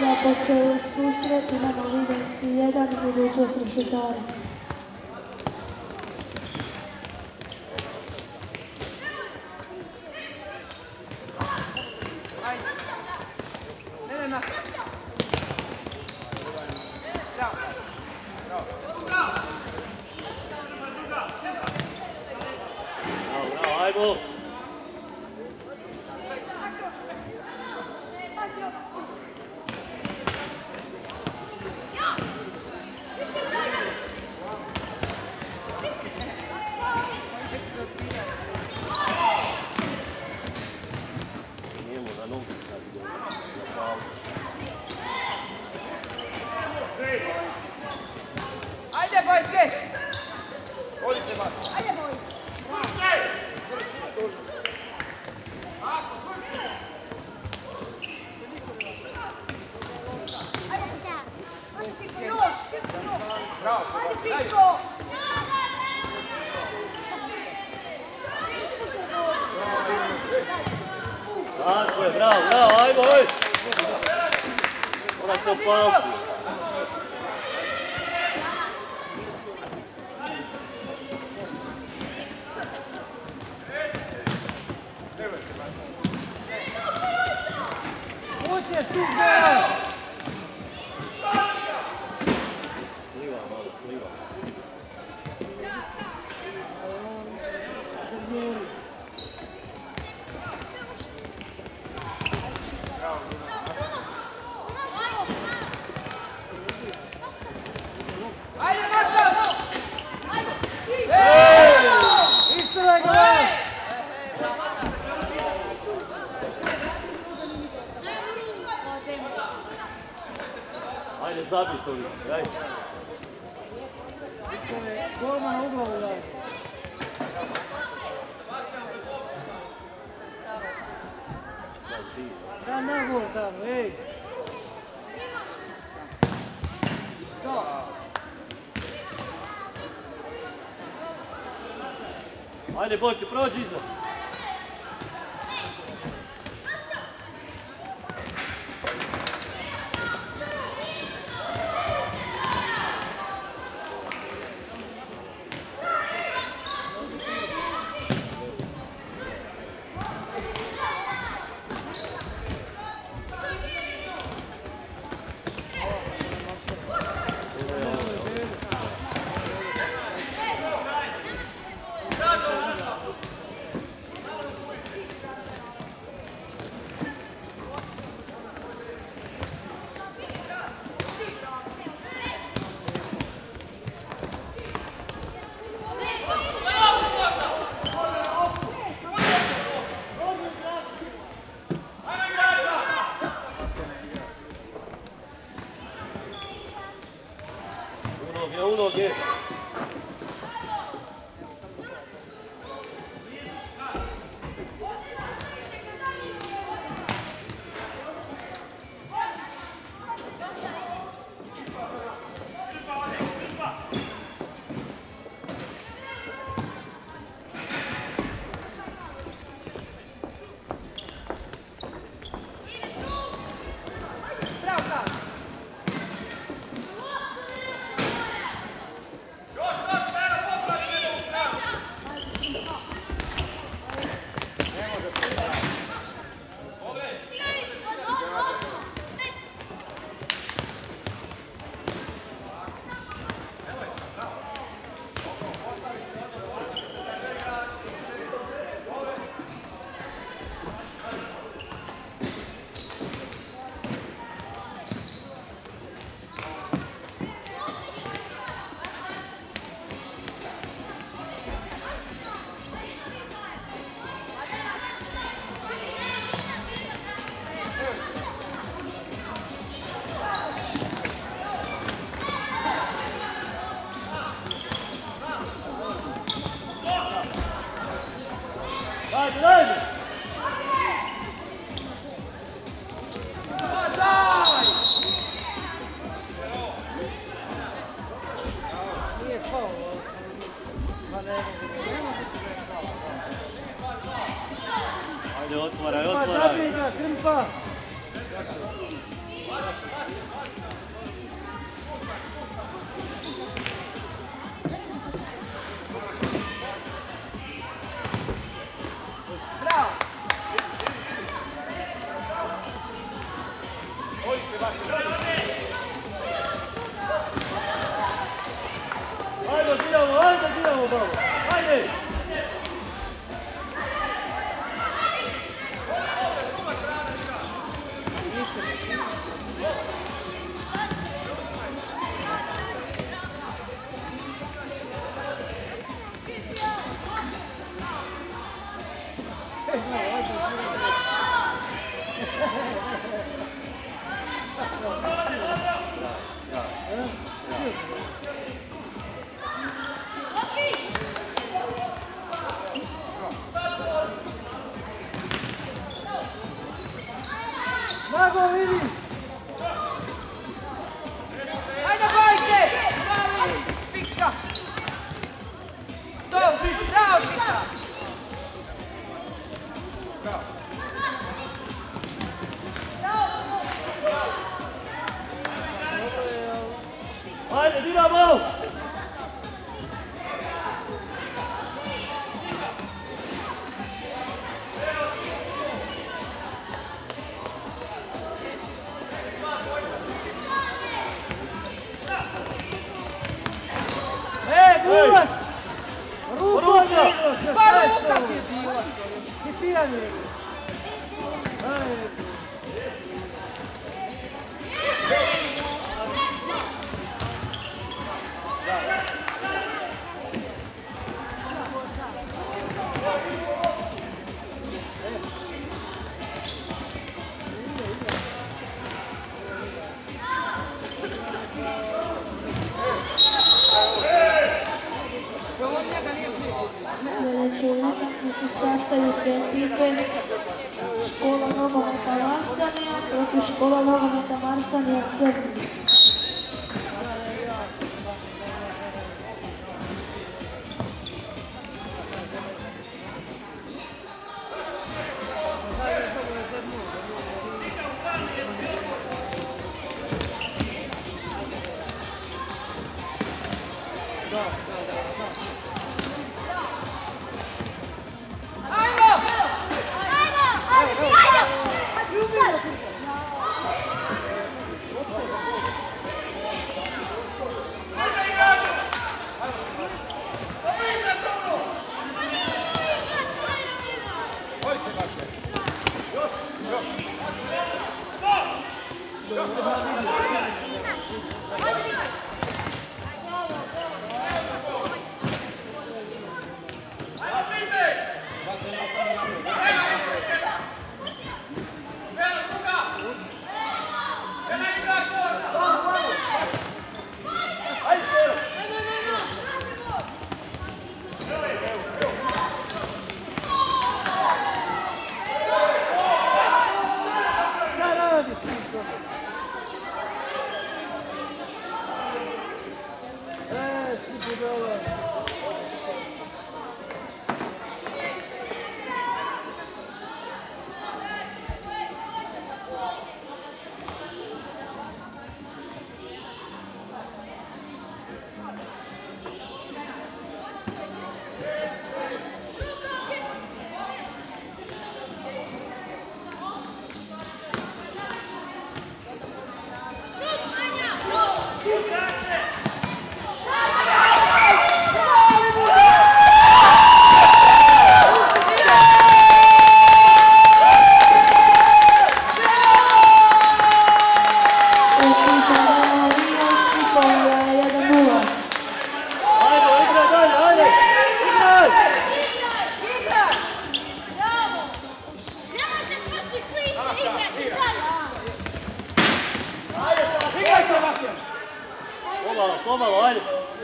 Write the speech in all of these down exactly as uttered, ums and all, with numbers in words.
započeo susret, imamo Vidovci jedan, Budućnost Rešetari. Ajmo! Ajde, Bojke! Ajde, Bojke! Tako je, bravo, bravo, ajmo, oj! Moraš to paliti. Uđe, stiže! Pliva malo, pliva. Ajde, Marko! Isto da gledam! Ajde, zabij to vi, daj. Golman na uglavu daj. Sam na gol tamo, ej! Ajde, Bojke, prođi iza. Unoge. Ajde, ajde! Nije faul, pa ne Ajde, otvaraj, Pa otvaraj! zabij ga, Krmpa! Mago, vidi! Ajde, bojke! Pika! Dobro, bravo, Pika! Ajde, Dinamo! E, Buvac! Ruka! Ruka! Pa ruka ti je bila! Ti pijan je. Ajde. Sljedeće utakmice sastaju se ekipe Škola nogometa Marsanija protiv Škola nogometa Marsanija Crni. Pomalo, pomalo, ajde.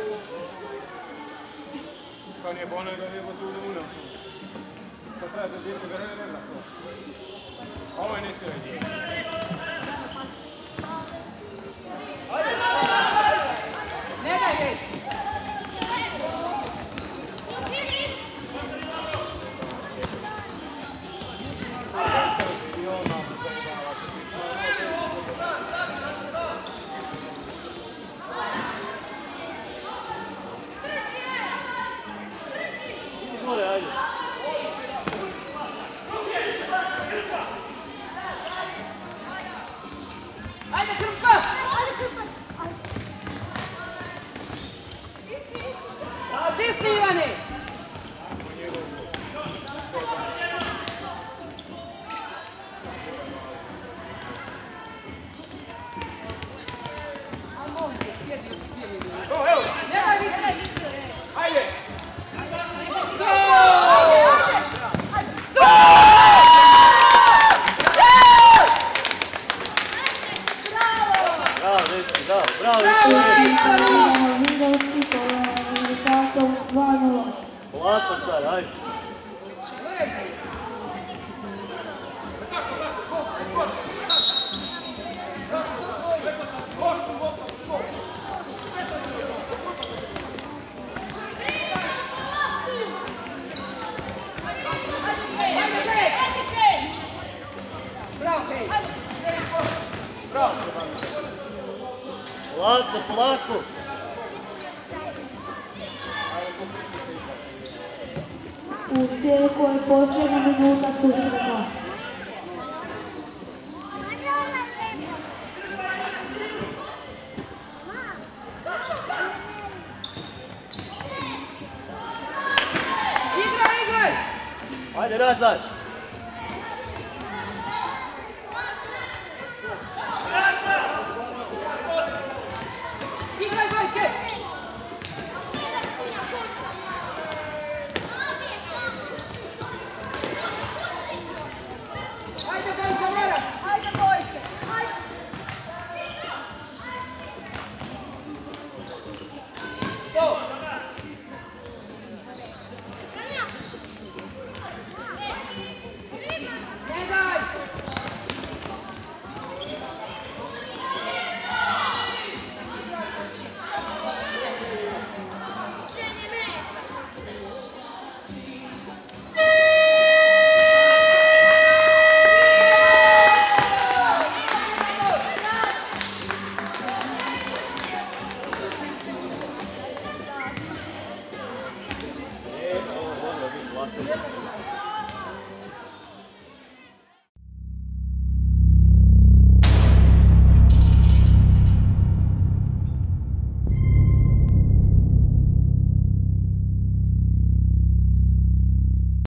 Kao nije bolno da je tu da unem su. To treba da djete da ne nema to. Ovo je nisu redi. Ne daj već! Gore, ajde. Ajde, Krpa! Stisni, Ivane! Ne daj više! Ajde! Bravo, dečki, bravo, bravo. Ekipa Lako sad, ajde. Lako, polako. U tijeku je posljednja minuta susreta. Igraj, igraj! Ajde, nazad. Igraj, Vojke! Ajde, Vojke, moraš! Ajde, Vojke! Ajde! To! Ne daj! E, ovo je moglo biti glasno.